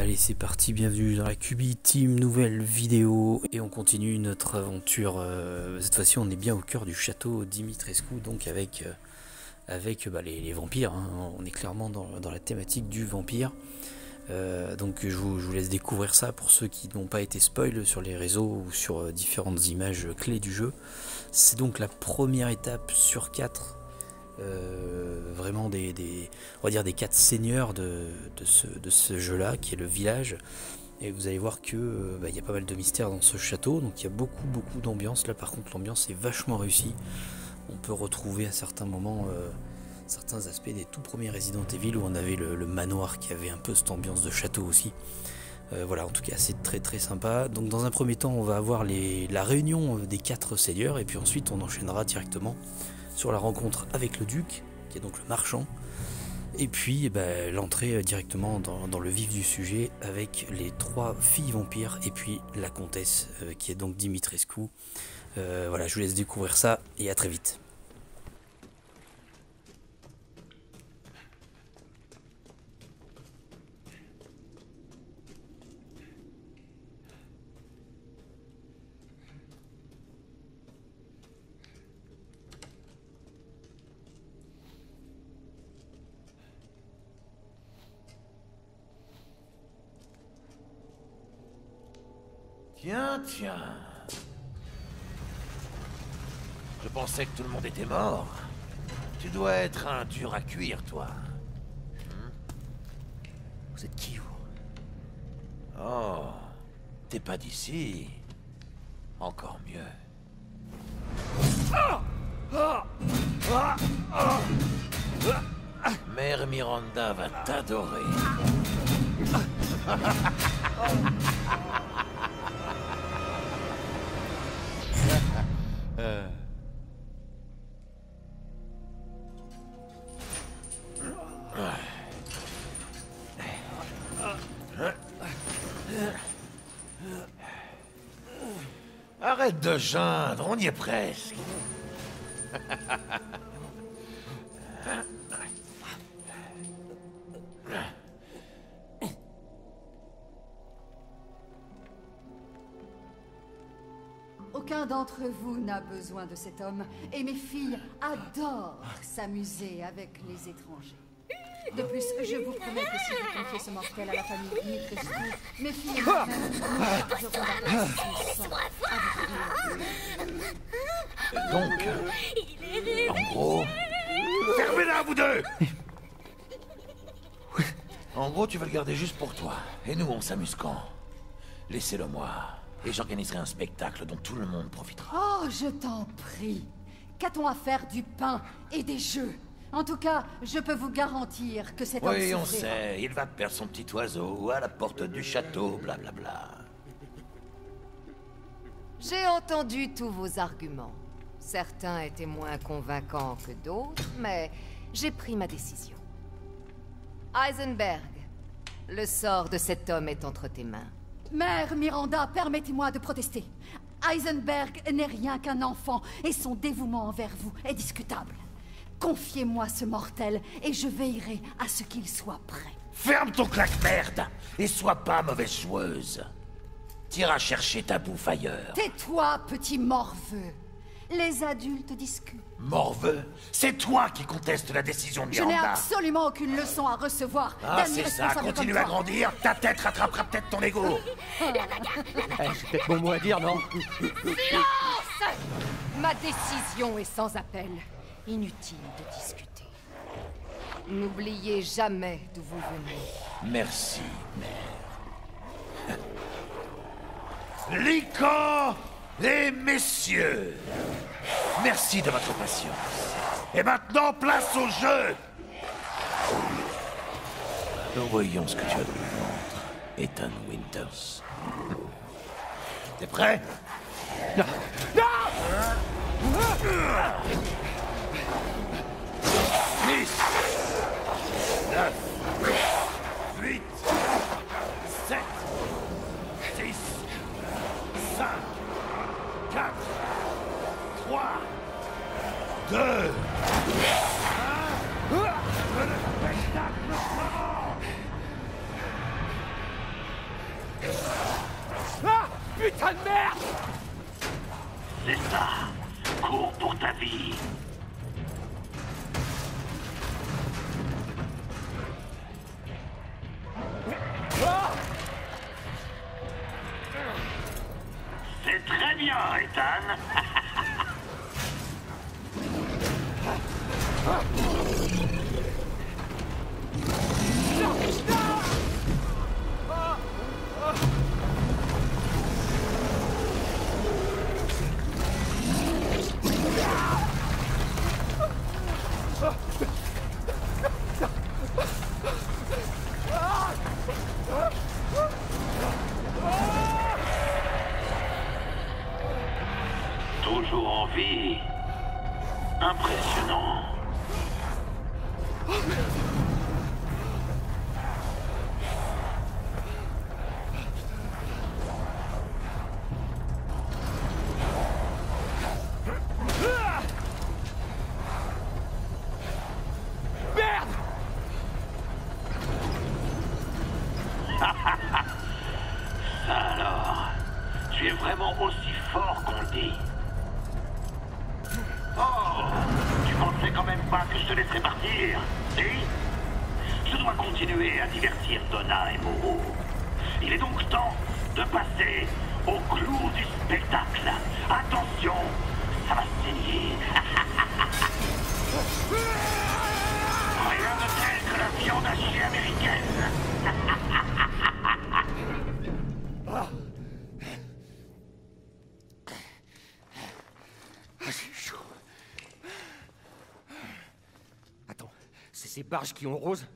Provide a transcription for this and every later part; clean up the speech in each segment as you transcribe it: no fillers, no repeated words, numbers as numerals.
Allez, c'est parti, bienvenue dans la Cubi Team, nouvelle vidéo et on continue notre aventure. Cette fois-ci on est bien au cœur du château Dimitrescu, donc avec les vampires, hein. On est clairement dans la thématique du vampire. Donc je vous laisse découvrir ça pour ceux qui n'ont pas été spoil sur les réseaux ou sur différentes images clés du jeu. C'est donc la première étape sur 4. Vraiment on va dire des 4 seigneurs de ce jeu là qui est le village, et vous allez voir que y a pas mal de mystères dans ce château, donc il y a beaucoup d'ambiance. Là par contre l'ambiance est vachement réussie, on peut retrouver à certains moments certains aspects des tout premiers Resident Evil où on avait le manoir qui avait un peu cette ambiance de château aussi. Voilà, en tout cas c'est très sympa. Donc dans un premier temps on va avoir la réunion des 4 seigneurs, et puis ensuite on enchaînera directement sur la rencontre avec le duc, qui est donc le marchand, et puis l'entrée directement dans le vif du sujet avec les 3 filles vampires, et puis la comtesse qui est donc Dimitrescu. Voilà, je vous laisse découvrir ça, et à très vite. Tiens. Je pensais que tout le monde était mort. Tu dois être un dur à cuire, toi. Vous êtes qui, vous? Oh, t'es pas d'ici. Encore mieux. Mère Miranda va t'adorer. Arrête de geindre, on y est presque. Aucun d'entre vous n'a besoin de cet homme, et mes filles adorent s'amuser avec les étrangers. De plus, je vous promets que si vous confiez ce mortel à la famille Dimitrescu, mes filles auront Donc, en gros... Fermez-la, vous deux! En gros, tu vas le garder juste pour toi. Et nous, on s'amuse quand? Laissez-le moi. Et j'organiserai un spectacle dont tout le monde profitera. Oh, je t'en prie. Qu'a-t-on à faire du pain et des jeux? En tout cas, je peux vous garantir que cet homme Oui, on souffrira. sait. Il va perdre son petit oiseau à la porte du château, blablabla. J'ai entendu tous vos arguments. Certains étaient moins convaincants que d'autres, mais j'ai pris ma décision. Heisenberg, le sort de cet homme est entre tes mains. Mère Miranda, permettez-moi de protester. Heisenberg n'est rien qu'un enfant, et son dévouement envers vous est discutable. Confiez-moi ce mortel, et je veillerai à ce qu'il soit prêt. Ferme ton claque-merde et sois pas mauvaise joueuse. T'iras chercher ta bouffe ailleurs. Tais-toi, petit morveux. Les adultes discutent. Morveux, c'est toi qui contestes la décision de Je n'ai Miranda. absolument aucune leçon à recevoir Ah, d'un c'est ça, irresponsable continue comme à toi. grandir, ta tête rattrapera peut-être ton ego. C'est peut-être mon mot à dire, non? Silence! Ma décision est sans appel. Inutile de discuter. N'oubliez jamais d'où vous venez. Merci, mère. Lycan et messieurs, merci de votre patience. Et maintenant, place au jeu. Nous voyons ce que tu as dans le ventre, Ethan Winters. T'es prêt? Non! 10, 9, 8, 7, 6, 5, 4, 3, 2, 1. Le spectacle commence. sale merde! C'est ça. Cours pour ta vie. C'est très bien, Ethan. Toujours en vie. Impressionnant. Merde! Ça alors, tu es vraiment aussi fort qu'on le dit. Oh, tu pensais quand même pas que je te laisserais partir, si? Je dois continuer à divertir Donna et Moreau. Il est donc temps de passer au clou du spectacle. Attention, ça va saigner. Rien de tel que la viande hachée américaine. Ah, c'est chaud. Attends, c'est ces barges qui ont rose?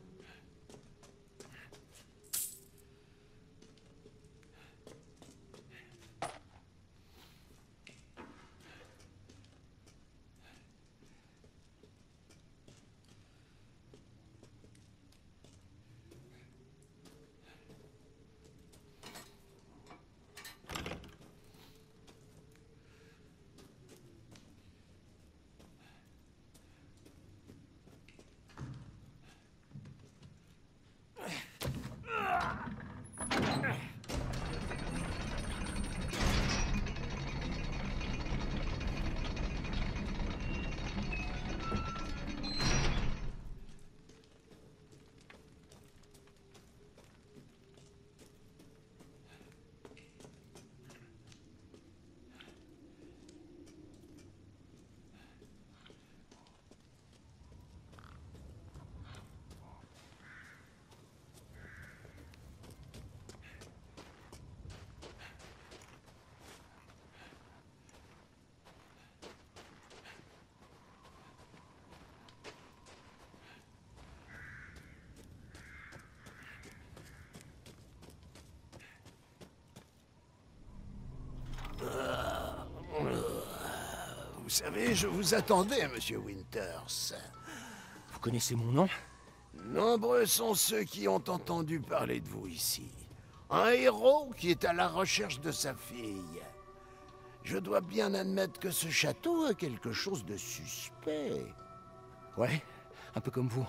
Vous savez, je vous attendais, monsieur Winters. Vous connaissez mon nom? Nombreux sont ceux qui ont entendu parler de vous ici. Un héros qui est à la recherche de sa fille. Je dois bien admettre que ce château a quelque chose de suspect. Ouais, un peu comme vous.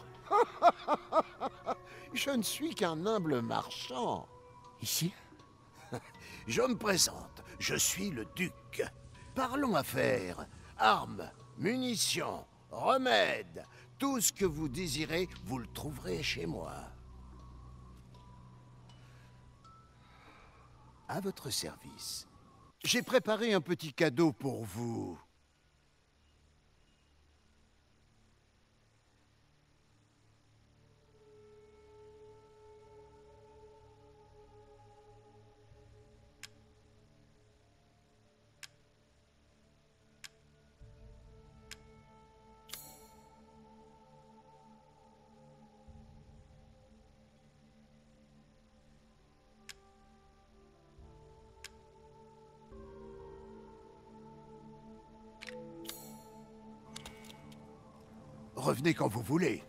Je ne suis qu'un humble marchand. Ici? Je me présente, je suis le duc. Parlons affaires, armes, munitions, remèdes, tout ce que vous désirez, vous le trouverez chez moi. À votre service. J'ai préparé un petit cadeau pour vous. Revenez quand vous voulez.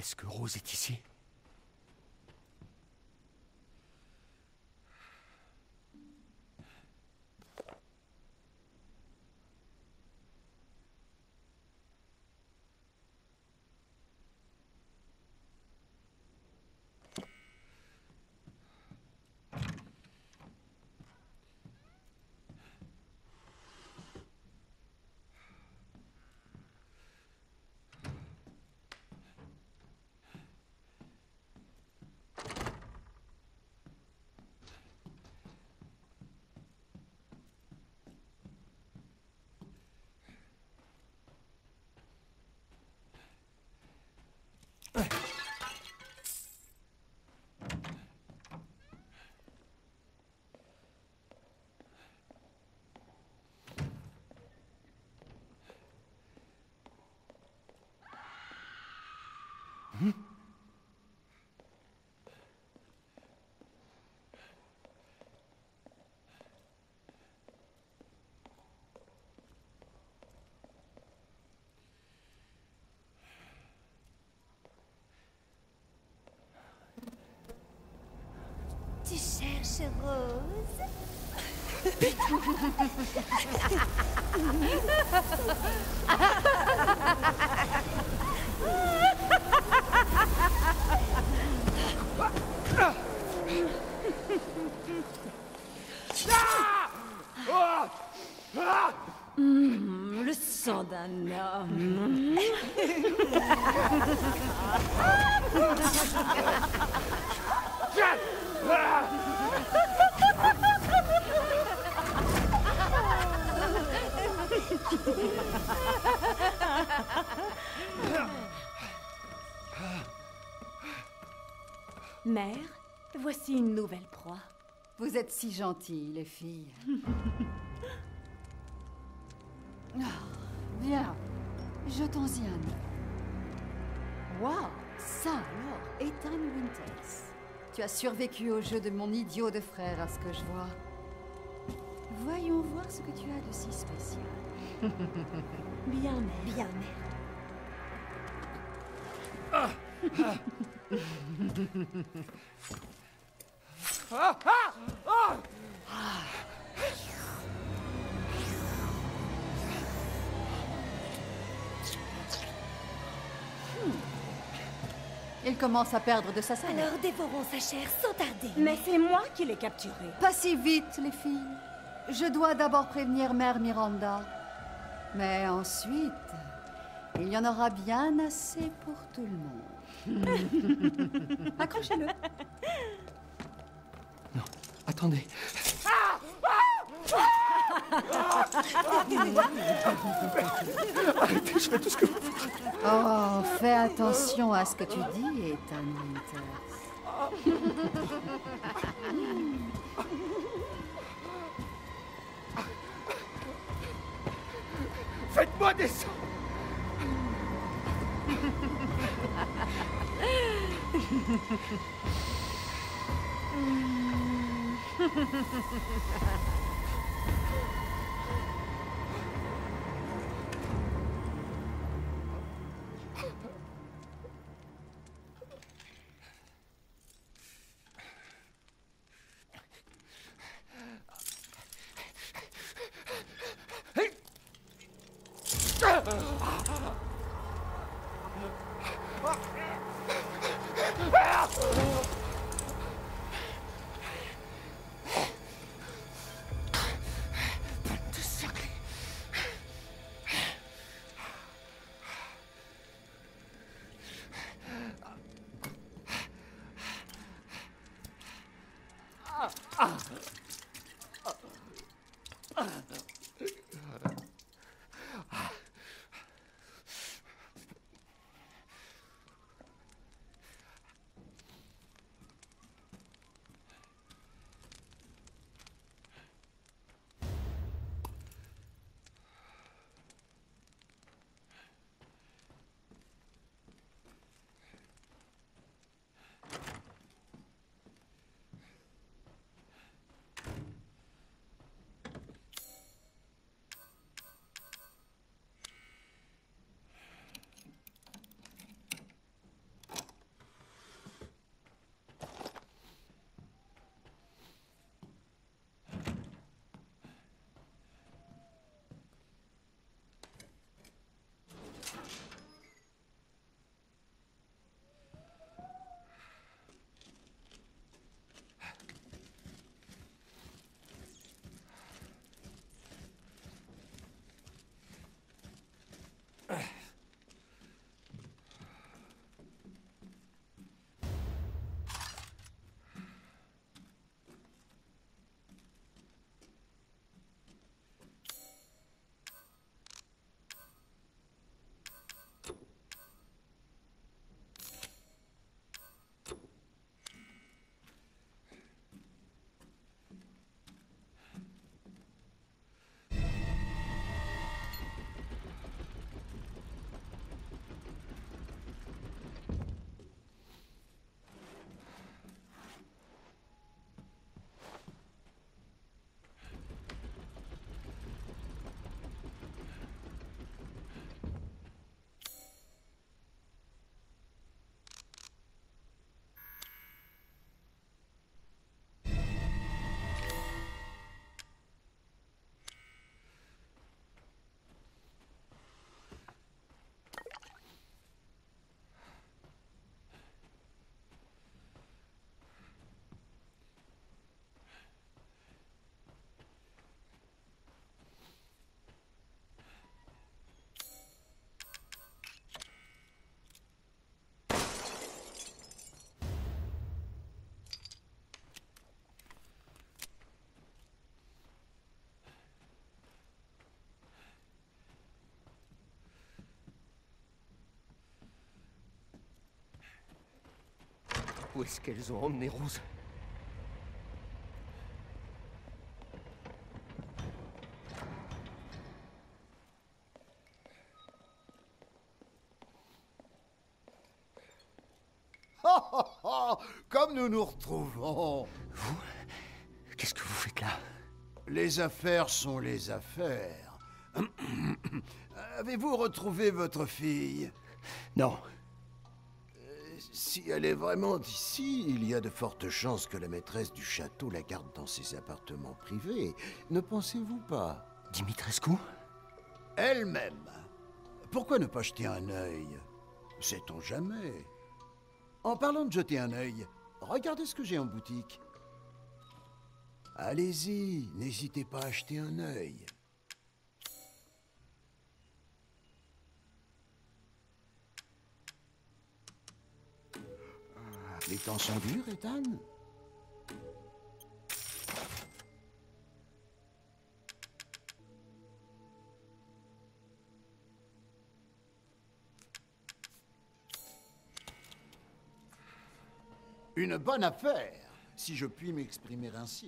Est-ce que Rose est ici? Tu cherches Rose? Le sang d'un homme. Mère, voici une nouvelle proie. Vous êtes si gentilles, les filles. Bien, jetons-y un œil. Waouh, ça alors, Ethan Winters. Tu as survécu au jeu de mon idiot de frère, à ce que je vois. Voyons voir ce que tu as de si spécial. Bien, mère. Bien, mère. Il commence à perdre de sa saveur. Alors dévorons sa chair sans tarder. Mais c'est moi qui l'ai capturé. Pas si vite, les filles. Je dois d'abord prévenir Mère Miranda. Mais ensuite, il y en aura bien assez pour tout le monde. Accrochez-le. Non, attendez. Arrêtez, je fais tout ce que vous voulez. Oh, fais attention à ce que tu dis, Ethan Winters. Faites-moi descendre. Où est-ce qu'elles ont emmené Rose? Oh, oh, oh, comme nous nous retrouvons. Vous? Qu'est-ce que vous faites là? Les affaires sont les affaires. Avez-vous retrouvé votre fille? Non. Si elle est vraiment ici, il y a de fortes chances que la maîtresse du château la garde dans ses appartements privés. Ne pensez-vous pas? Dimitrescu? Elle-même. Pourquoi ne pas jeter un œil? Sait-on jamais? En parlant de jeter un œil, regardez ce que j'ai en boutique. Allez-y, n'hésitez pas à jeter un œil. Les temps sont durs, Ethan? Une bonne affaire, si je puis m'exprimer ainsi.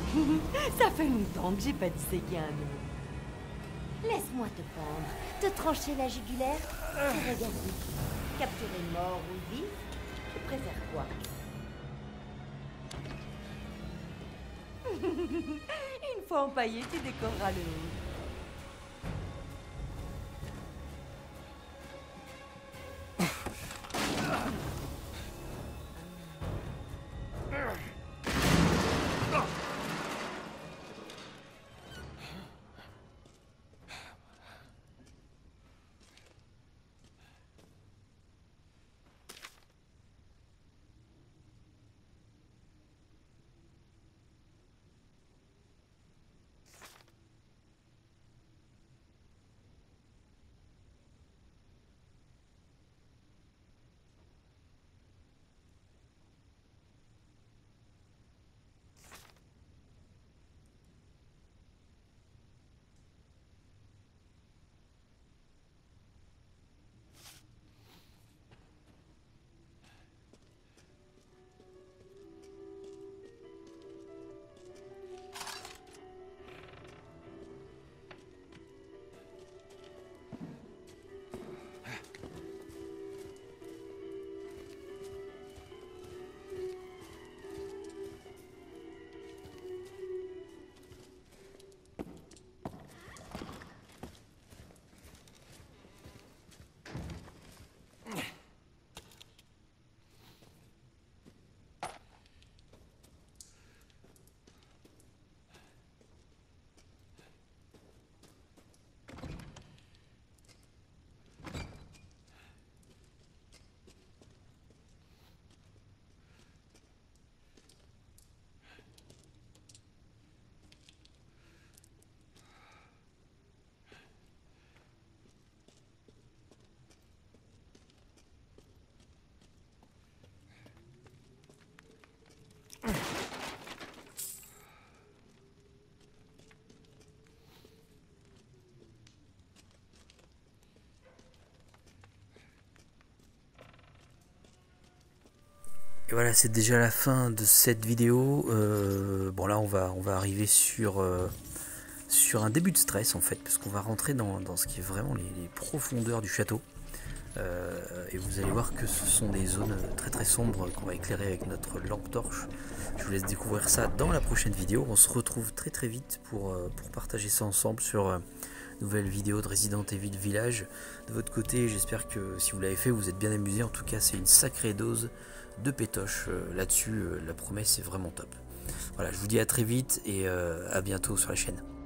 Ça fait longtemps que j'ai pas disséqué un os. Laisse-moi te pendre, te trancher la jugulaire et regarder. Capturer mort ou vif, tu préfères quoi? Une fois empaillé, tu décoreras le haut. Et voilà, c'est déjà la fin de cette vidéo. Bon là, on va arriver sur un début de stress en fait, parce qu'on va rentrer dans ce qui est vraiment les profondeurs du château. Et vous allez voir que ce sont des zones très très sombres qu'on va éclairer avec notre lampe torche. Je vous laisse découvrir ça dans la prochaine vidéo. On se retrouve très très vite pour partager ça ensemble sur une nouvelle vidéo de Resident Evil Village. De votre côté, j'espère que si vous l'avez fait, vous êtes bien amusé. En tout cas, c'est une sacrée dose de pétoche là-dessus. La promesse est vraiment top. Voilà, je vous dis à très vite et à bientôt sur la chaîne.